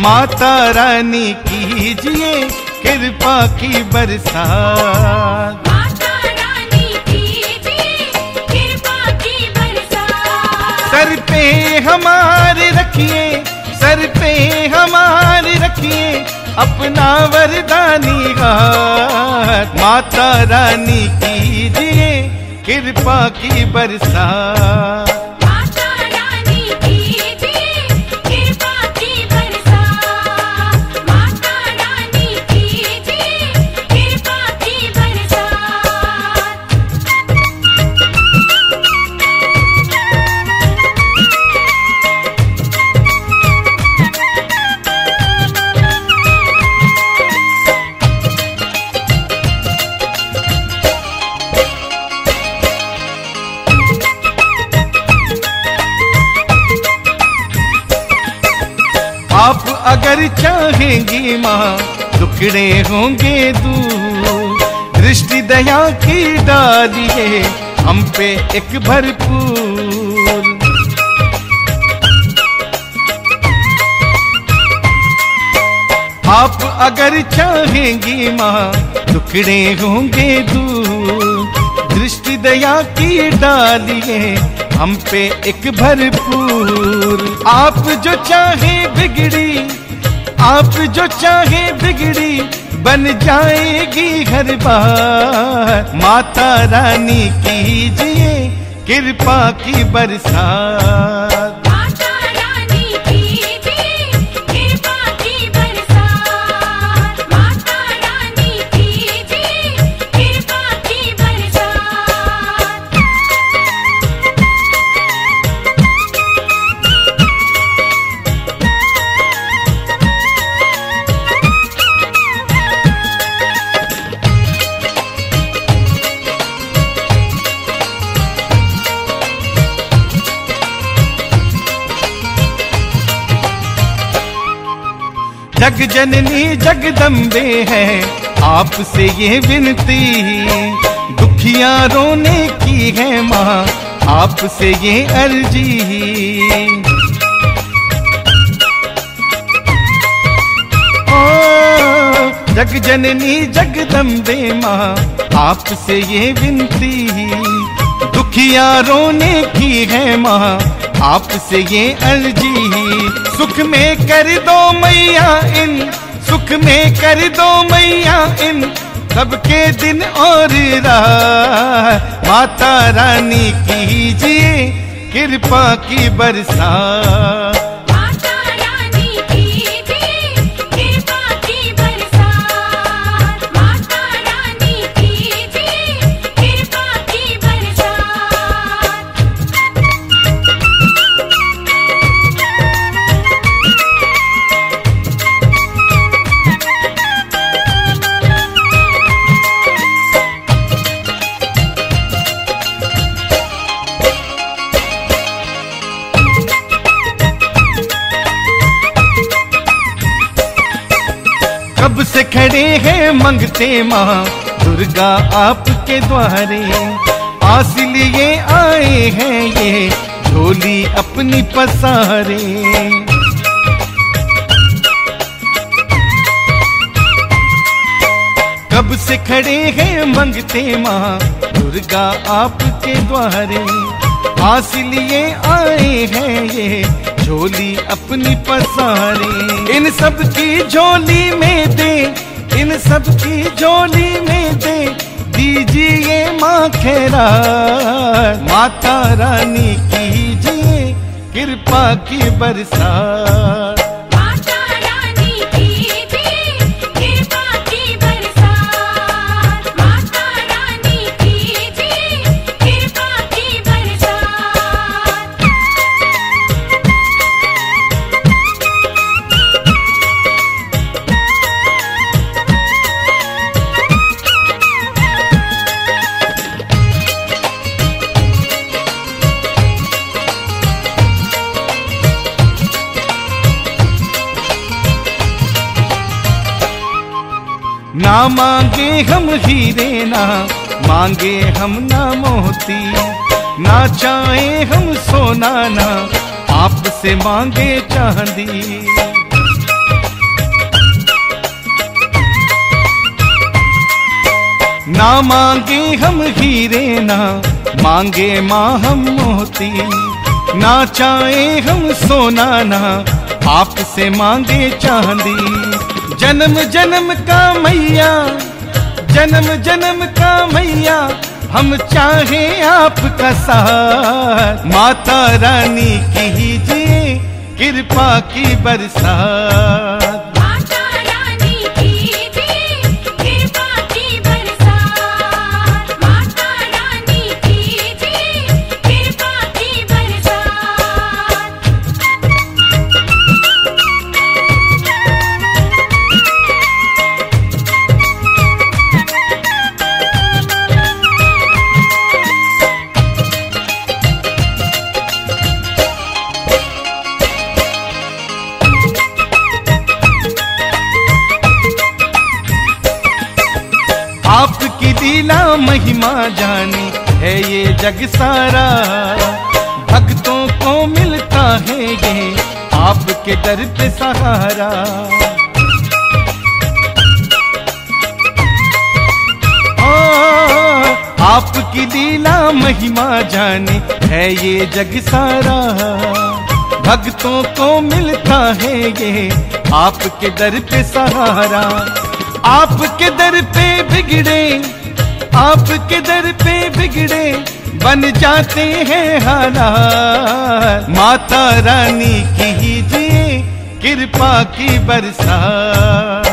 माता रानी कीजिए कृपा की बरसात। माता रानी कीजिए कृपा की बरसात। सर पे हमारे रखिए, सर पे हमारे रखिए अपना वरदानी हाथ। माता रानी कीजिए कृपा की बरसात। माता रानी कीजिए कृपा की बरसात। माता रानी कीजिए कृपा की बरसात। आप अगर चाहेंगी माँ टुकड़े होंगे दूर, दृष्टि दया की डालिए हम पे एक भरपूर। आप अगर चाहेंगी माँ टुकड़े होंगे दूर, दृष्टि दया की डालिए हम पे एक भरपूर। आप जो चाहे बिगड़ी, आप जो चाहे बिगड़ी बन जाएगी हर बार। माता रानी कीजिए कृपा की बरसात। माता रानी कीजिए कृपा की बरसात। माता रानी कीजिए कृपा की बरसात। जग जननी जगदम्बे है आपसे ये विनती, दुखिया रोने की है माँ आपसे ये अर्जी। ओ जग जननी जगदम्बे माँ आपसे ये विनती, दुखिया रोने की है माँ आपसे ये अर्जी। सुख में कर दो मैया इन, सुख में कर दो मैया इन सबके दिन और रात। माता रानी कीजिए कृपा की बरसात। माता रानी कीजिए कृपा की बरसात। माता रानी कीजिए कृपा की बरसात। कब से खड़े हैं मंगते माँ दुर्गा आपके द्वारे, आस लिए आए हैं ये झोली अपनी पसारे। कब से खड़े हैं मंगते माँ दुर्गा आपके द्वारे, आस लिए आए हैं ये झोली अपनी पसारे। इन सब की झोली में दे, इन सब की झोली में दे दीजिए माँ खैरात। माता रानी कीजिए कृपा की बरसात। माता रानी कीजिए कृपा की बरसात। माता रानी कीजिए कृपा की बरसात। ना मांगे हम हीरे ना मांगे हम ना मोती, ना चाहे हम सोना ना आपसे मांगे चांदी। ना मांगे हम हीरे ना मांगे माँ हम मोती, ना चाहे हम सोना ना आपसे मांगे चांदी। जन्म जन्म का मैया, जन्म जन्म का मैया, हम चाहे आपका साथ। माता रानी कीजिए कृपा की बरसात। माता रानी कीजिए कृपा की बरसात। माता रानी कीजिए कृपा की बरसात। आपकी लीला महिमा जानी है ये जग सारा, भक्तों को मिलता है ये आपके दर पे सहारा। आपकी लीला महिमा जानी है ये जग सारा, भक्तों को मिलता है ये आपके दर पे सहारा। आपके दर पे बिगड़े, आपके दर पे बिगड़े बन जाते हैं हालात। माता रानी कीजिए कृपा की बरसात।